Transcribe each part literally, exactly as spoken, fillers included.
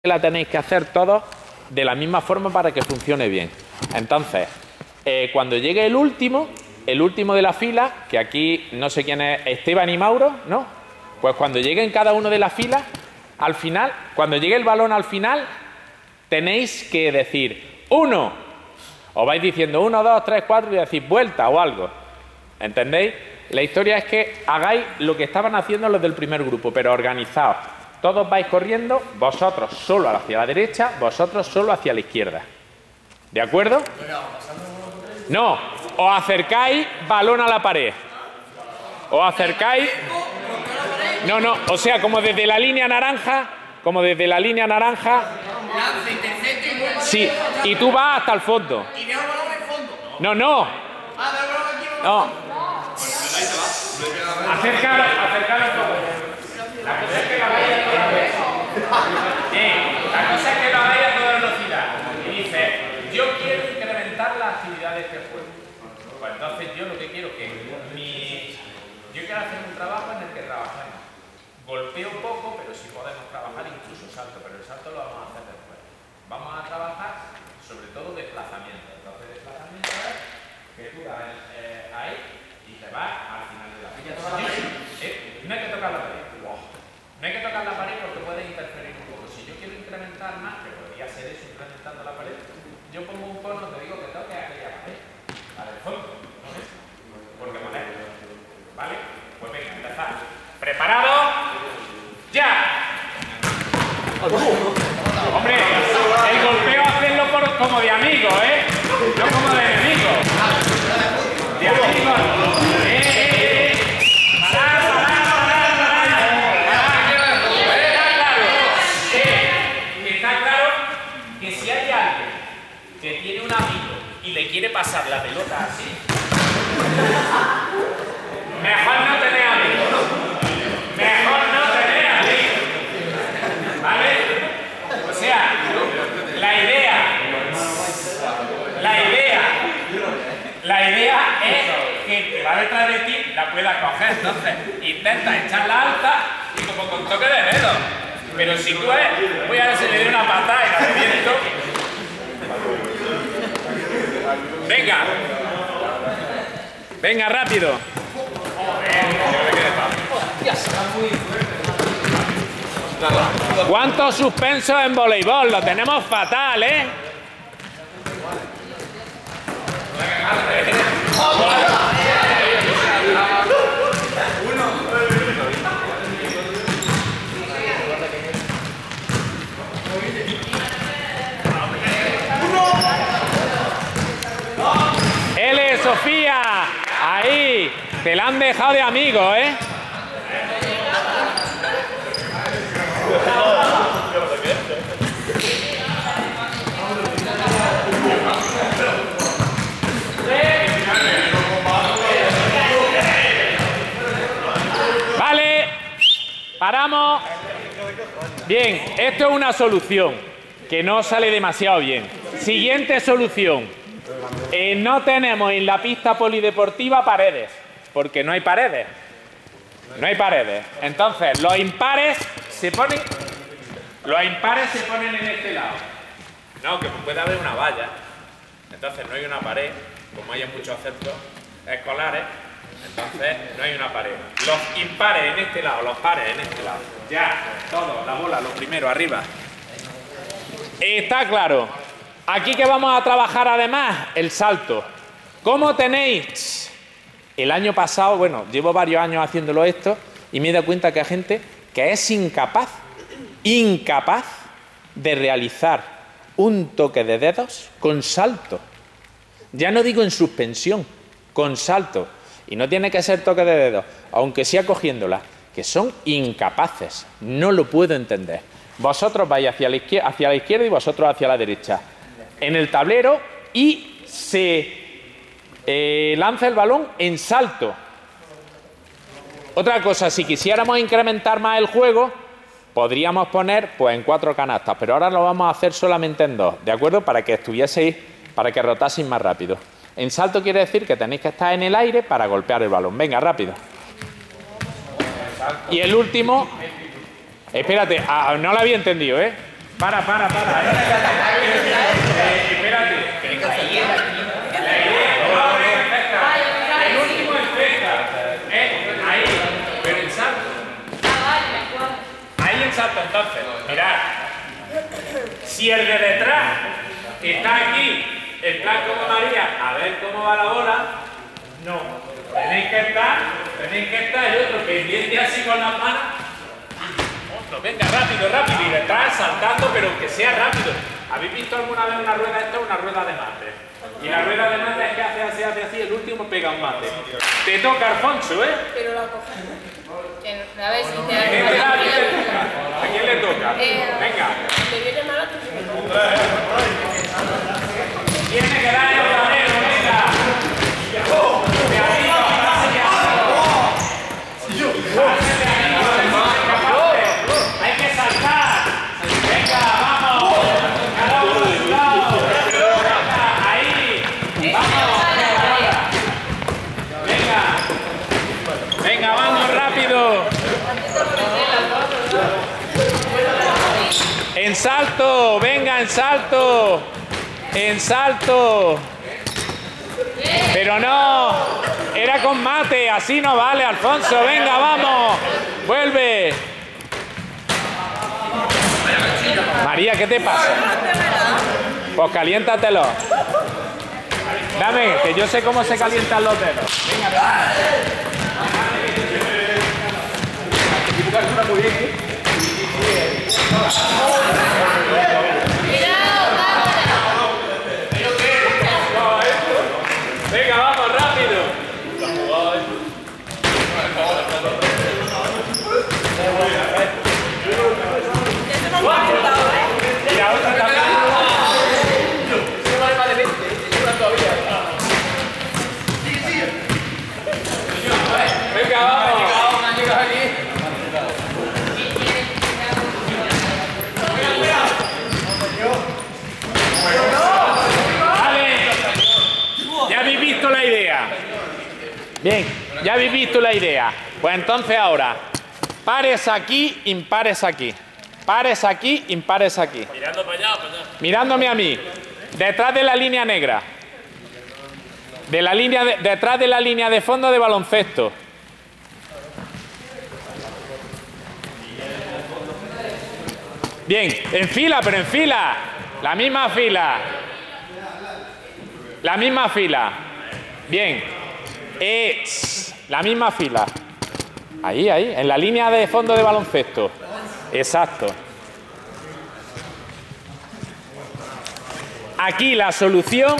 la tenéis que hacer todos de la misma forma para que funcione bien. Entonces, eh, cuando llegue el último, el último de la fila, que aquí no sé quién es, Esteban y Mauro, ¿no? Pues cuando lleguen cada uno de la fila, al final, cuando llegue el balón al final, tenéis que decir uno. Os vais diciendo uno, dos, tres, cuatro y decís vuelta o algo. ¿Entendéis? La historia es que hagáis lo que estaban haciendo los del primer grupo, pero organizaos. Todos vais corriendo, vosotros solo hacia la derecha, vosotros solo hacia la izquierda. ¿De acuerdo? No, os acercáis, balón a la pared. Os acercáis... No, no, o sea, como desde la línea naranja, como desde la línea naranja... Sí, y tú vas hasta el fondo. No, no. No. Acercaros, acercaros todos. La cosa es que lo hagáis a toda velocidad. Bien, la cosa es que lo hagáis a toda velocidad. Y dice, yo quiero incrementar la actividad de este juego. Pues entonces yo lo que quiero es que mi... Yo quiero hacer un trabajo en el que trabajemos. Golpeo poco, pero si podemos trabajar incluso salto, pero el salto lo vamos a hacer después. Vamos a trabajar sobre todo desplazamiento. Entonces desplazamiento es que tú das eh, ahí y te vas al final de la fila. Eh, no hay que tocar la pared. No hay que tocar la pared porque puede interferir un poco. Si yo quiero incrementar más, que podría ser eso incrementando la pared, yo pongo un cono, te digo que toque aquella pared. Para el fondo, no es. Porque molesta. ¿Vale? Pues venga, empezamos. ¿Preparados? ¡Ya! Hombre, el golpeo hacerlo por, como de amigo, ¿eh? No como de enemigo. De amigo. ¡Eh, eh, eh! ¡Parad, parad, parad, parad! Está claro, eh, está claro que si hay alguien que tiene un amigo y le quiere pasar la pelota así, mejor no tener amigos. Mejor no tener amigos. ¿Vale? O sea, la idea, la idea, la idea es que el que va detrás de ti la pueda coger. Entonces, intenta echarla alta y como con toque de dedo. Pero si tú es, voy a ver si le doy una patada y la reviento. Venga. Venga, rápido. ¿Cuántos suspensos en voleibol? Lo tenemos fatal, ¿eh? L, Sofía, ahí, te la han dejado de amigo, ¿eh? Vale, paramos. Bien, esto es una solución que no sale demasiado bien. Siguiente solución. Eh, no tenemos en la pista polideportiva paredes, porque no hay paredes. No hay paredes. Entonces, los impares se ponen... Los impares se ponen en este lado. No, que puede haber una valla. Entonces, no hay una pared, como hay en muchos centros escolares. Entonces, no hay una pared. Los impares en este lado, los pares en este lado. Ya, todo, la bola, lo primero, arriba. Está claro. Aquí que vamos a trabajar además, el salto. ¿Cómo tenéis? El año pasado, bueno, llevo varios años haciéndolo esto y me he dado cuenta que hay gente que es incapaz, incapaz de realizar un toque de dedos con salto. Ya no digo en suspensión, con salto. Y no tiene que ser toque de dedos, aunque sea cogiéndola, que son incapaces. No lo puedo entender. Vosotros vais hacia la izquierda, hacia la izquierda y vosotros hacia la derecha. En el tablero y se... Eh, lanza el balón en salto. Otra cosa, si quisiéramos incrementar más el juego, podríamos poner pues en cuatro canastas, pero ahora lo vamos a hacer solamente en dos, ¿de acuerdo? Para que estuvieseis, para que rotaseis más rápido. En salto quiere decir que tenéis que estar en el aire para golpear el balón. Venga, rápido. Y el último... Espérate, ah, no lo había entendido, ¿eh? Para, para, para. Eh, espérate. El último es cerca. Eh, ahí. Pero el salto. Ahí el salto, entonces. Mirad. Si el de detrás está aquí, el plan como María, a ver cómo va la bola. No. Tenéis que estar, tenéis que estar el otro pendiente así con las manos. Venga, rápido, rápido, y detrás saltando, pero que sea rápido. ¿Habéis visto alguna vez una rueda? Esta es una rueda de mate. Y la rueda de mate es que hace así, hace así, el último pega un mate. Te toca, Alfonso, ¿eh? Pero la coge. A ver si te ¿A quién le da? ¿A quién le toca? ¿A quién le toca? Venga. ¿Te viene mal a tu? Tiene que dar el tablero, venga. De arriba, hacia abajo. Hay que saltar. Venga, vamos. Cada uno de su lado. Venga, ahí. Vamos. Venga. Venga, vamos rápido. En salto, venga, en salto. En salto. Pero no. Era con mate, así no vale, Alfonso. Venga, vamos. Vuelve. María, ¿qué te pasa? Pues caliéntatelo. Dame, que yo sé cómo se calientan los dedos. Venga, venga, vamos, rápido. Y la otra también. Venga, vamos. Ya habéis visto la idea. Bien, ya habéis visto la idea. Pues entonces ahora, pares aquí, impares aquí. Pares aquí, impares aquí. Mirando para allá, para allá. Mirándome a mí. Detrás de la línea negra. De la línea de, detrás de la línea de fondo de baloncesto. Bien, en fila, pero en fila. La misma fila. La misma fila. Bien. Eh, la misma fila. Ahí, ahí, en la línea de fondo de baloncesto. Exacto. Aquí la solución.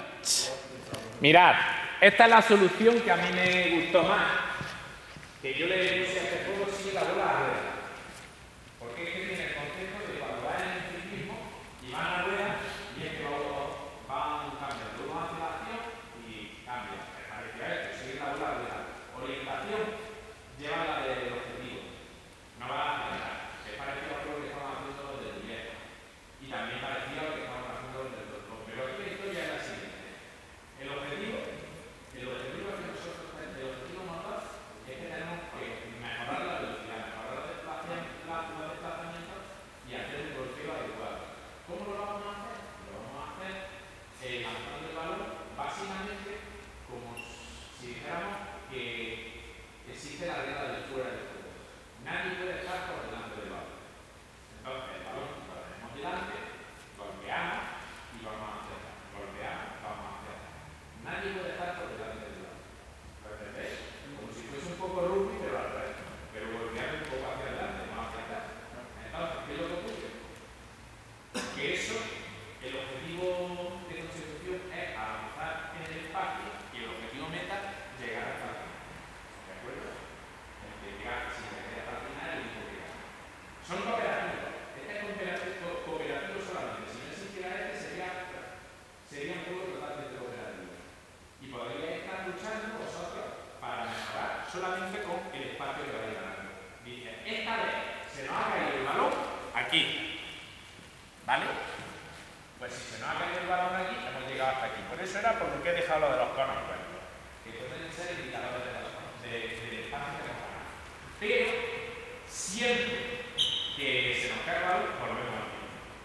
Mirad, esta es la solución que a mí me gustó más. Que yo le puse a este juego si la bola a rueda. Porque es que tiene el concepto de cuando va en el ciclismo y van a rueda y es que van cambiando. Uno hace la acción y cambia. Me parecía esto, sigue la bola a rueda. Orientación, lleva la del objetivo. No va a acelerar. Es parecido a lo que estaban haciendo los del directo. Y también parecido a lo que estaban haciendo los del doctor. Pero aquí la historia es la siguiente. El objetivo, el objetivo que nosotros tenemos, el objetivo mayor es que tenemos que mejorar la velocidad, mejorar los desplazamientos y hacer un golpeo adecuado. ¿Cómo lo vamos a hacer? Lo vamos a hacer eh, lanzando el balón básicamente como si dijéramos que existe la regla del fuera del juego. Nadie puede estar por delante del balón. Entonces el balón lo tenemos delante, golpeamos y vamos a hacer. Golpeamos, vamos a hacer. Nadie puede estar por delante del balón. ¿Lo entendéis? Como si fuese un poco rugby, pero al revés. Pero golpeando un poco hacia adelante, no hacia atrás. Entonces, ¿qué es lo que ocurre? Que eso, el objetivo de consecución es avanzar en el espacio y el objetivo meta, llegar hasta el final. ¿De acuerdo? El que llegar, si se queda hasta el final, el único que gana. Son cooperativos. Este es cooperativo, cooperativo solamente. Si no existiera este, sería, sería un juego totalmente cooperativo. Y podríais estar luchando vosotros para mejorar solamente con el espacio que vais ganando. Dice, esta vez se nos ha caído el balón aquí. ¿Vale? Pues si se nos ha caído el balón aquí, hemos llegado hasta aquí. Por eso era por lo que he dejado lo de los conos cuerpos. Que pueden ser indicadores de los conos, de, de espacio que hemos ganado. Pero siempre que se nos cae el balón, volvemos aquí.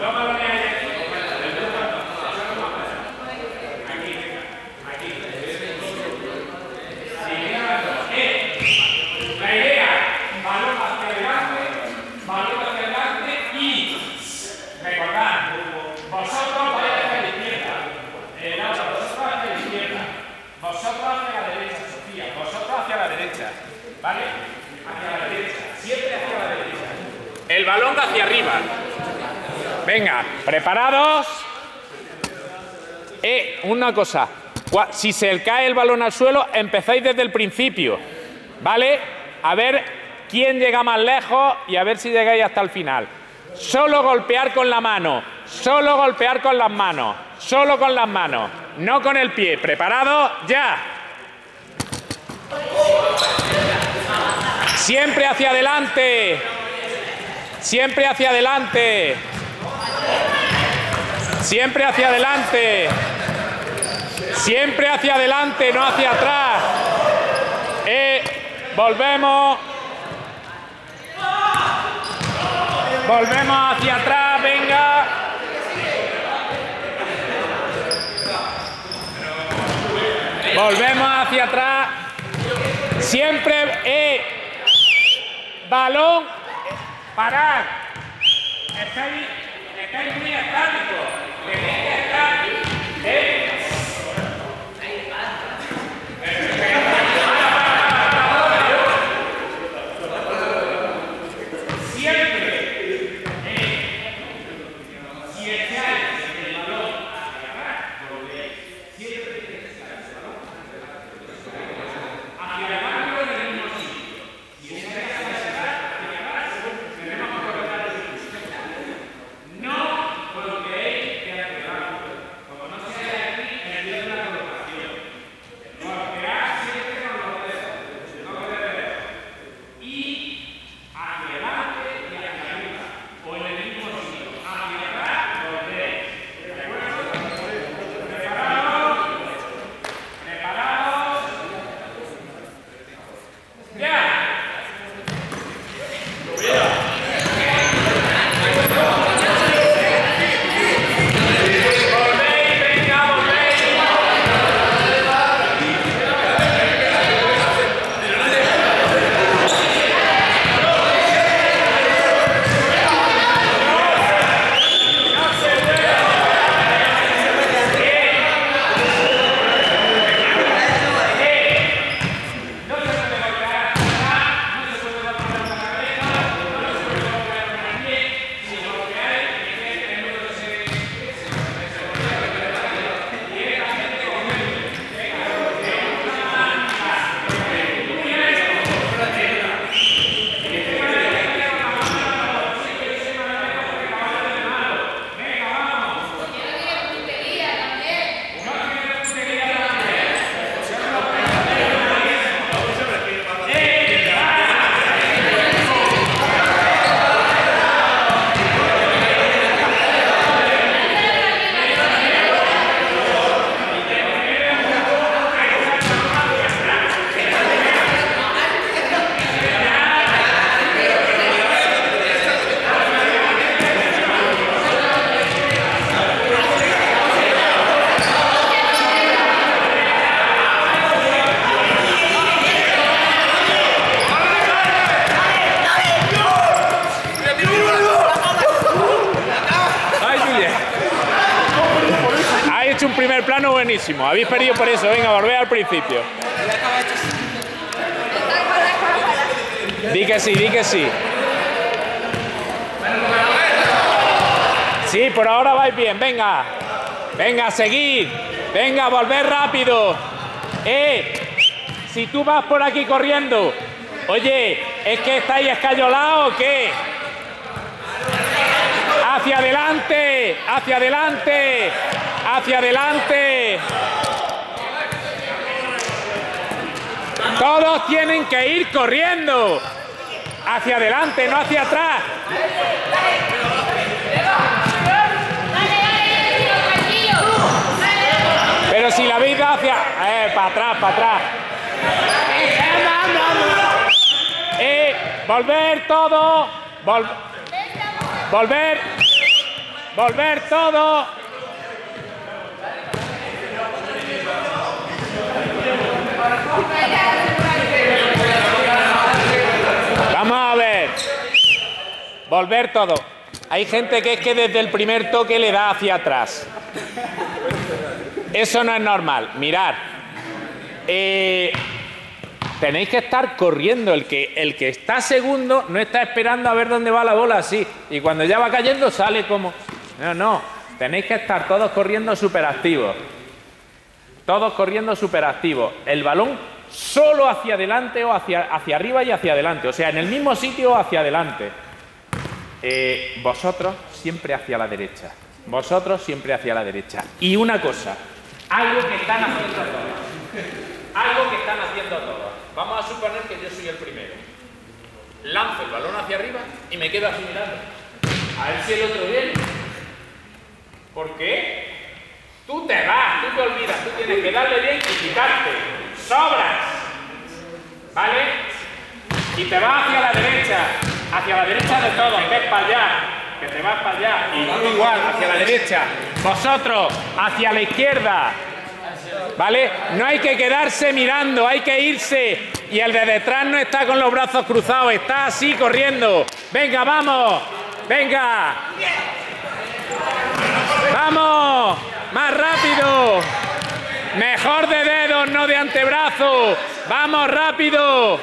Dos balones hay aquí. Aquí, aquí. Eh, la idea, balón hacia adelante, balón hacia adelante y recordad, vosotros vais hacia la izquierda, eh, Laura, vosotros hacia la izquierda, vosotros hacia la derecha, Sofía, vosotros hacia la derecha, ¿vale? Hacia la derecha, siempre hacia la derecha. El balón hacia arriba. Venga, preparados. Eh, una cosa, si se cae el balón al suelo, empezáis desde el principio, ¿vale? A ver quién llega más lejos y a ver si llegáis hasta el final. Solo golpear con la mano, solo golpear con las manos, solo con las manos, no con el pie. ¿Preparados? ¡Ya! Siempre hacia adelante, siempre hacia adelante, siempre hacia adelante, siempre hacia adelante, no hacia atrás. Eh, volvemos. Volvemos hacia atrás, venga. Volvemos hacia atrás. Siempre, eh, balón, parad. Estáis, estáis muy estáticos. Tenéis que estar, eh. Un primer plano buenísimo. Habéis perdido por eso. Venga, volver al principio. Di que sí, di que sí. Sí, por ahora vais bien. Venga. Venga, seguid. Venga, volver rápido. Eh, si tú vas por aquí corriendo. Oye, ¿es que estáis escayolados o qué? Hacia adelante, hacia adelante. Hacia adelante. Todos tienen que ir corriendo. Hacia adelante, no hacia atrás. Pero si la vida hacia... Eh, para atrás, para atrás. Eh, volver todo. Vol... Volver. Volver todo. Vamos a ver. Volver todo. Hay gente que es que desde el primer toque le da hacia atrás. Eso no es normal. Mirad. Eh, tenéis que estar corriendo. El que, el que está segundo no está esperando a ver dónde va la bola así. Y cuando ya va cayendo sale como... No, no. Tenéis que estar todos corriendo súper activos. Todos corriendo súper activos. El balón solo hacia adelante o hacia, hacia arriba y hacia adelante. O sea, en el mismo sitio o hacia adelante. Eh, vosotros siempre hacia la derecha. Vosotros siempre hacia la derecha. Y una cosa. Algo que están haciendo todos. Algo que están haciendo todos. Vamos a suponer que yo soy el primero. Lanzo el balón hacia arriba y me quedo así mirando. A ver si el otro viene. ¿Por qué? Tú te vas, tú te olvidas, tú tienes que darle bien y quitarte. ¡Sobras! ¿Vale? Y te vas hacia la derecha, hacia la derecha de todos, ves para allá, que te vas para allá, y tú igual, hacia la derecha. Vosotros, hacia la izquierda. ¿Vale? No hay que quedarse mirando, hay que irse. Y el de detrás no está con los brazos cruzados, está así corriendo. ¡Venga, vamos! ¡Venga! ¡Vamos! ¡Más rápido! Mejor de dedos, no de antebrazo. ¡Vamos, rápido!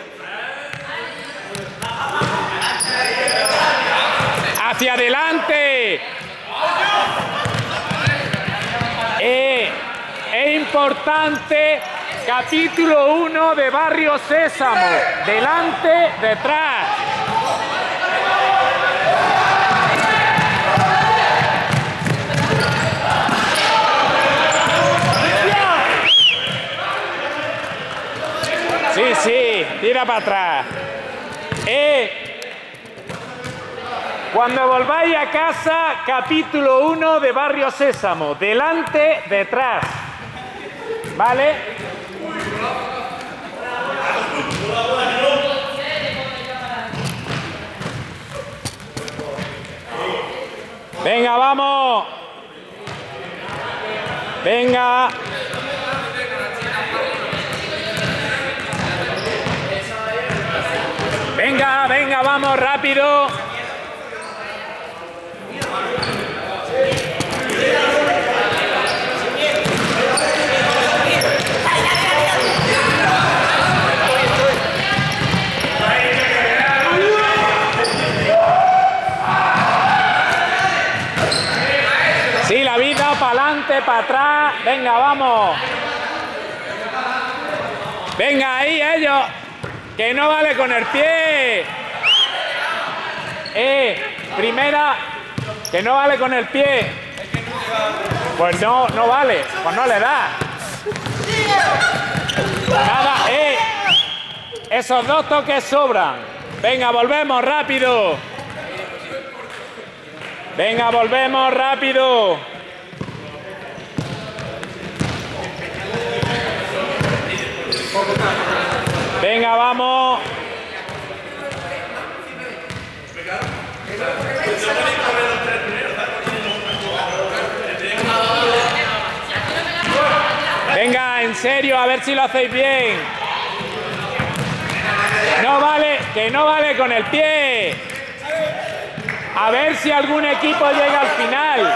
¡Hacia adelante! Eh, es importante, capítulo uno de Barrio Sésamo. Delante, detrás. Sí, sí, tira para atrás. Eh, cuando volváis a casa, capítulo uno de Barrio Sésamo. Delante, detrás. ¿Vale? Venga, vamos. Venga. Venga, venga, vamos, rápido. Sí, la vida, para adelante, para atrás. Venga, vamos. Venga, ahí, ellos. Que no vale con el pie. Eh, primera, que no vale con el pie. Pues no, no vale, pues no le da. Nada, eh. Esos dos toques sobran. Venga, volvemos rápido. Venga, volvemos rápido. Venga, vamos. Venga, en serio, a ver si lo hacéis bien. No vale, que no vale con el pie. A ver si algún equipo llega al final.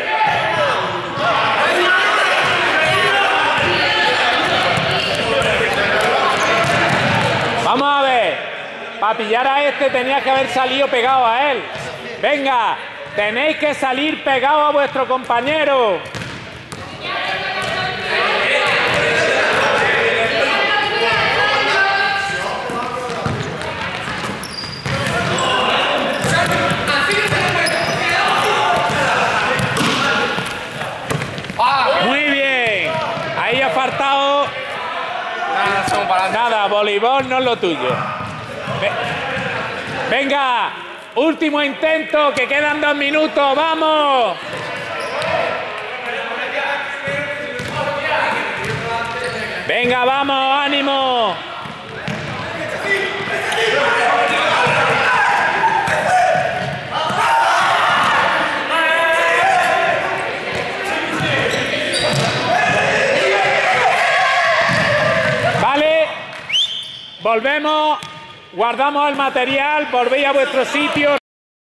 Vamos a ver, para pillar a este tenías que haber salido pegado a él. Venga, tenéis que salir pegado a vuestro compañero. Muy bien, ahí ha faltado... Nada, voleibol no es lo tuyo. Venga, último intento, que quedan dos minutos, ¡vamos! Venga, vamos, ánimo. Volvemos, guardamos el material, volvéis a vuestro sitio.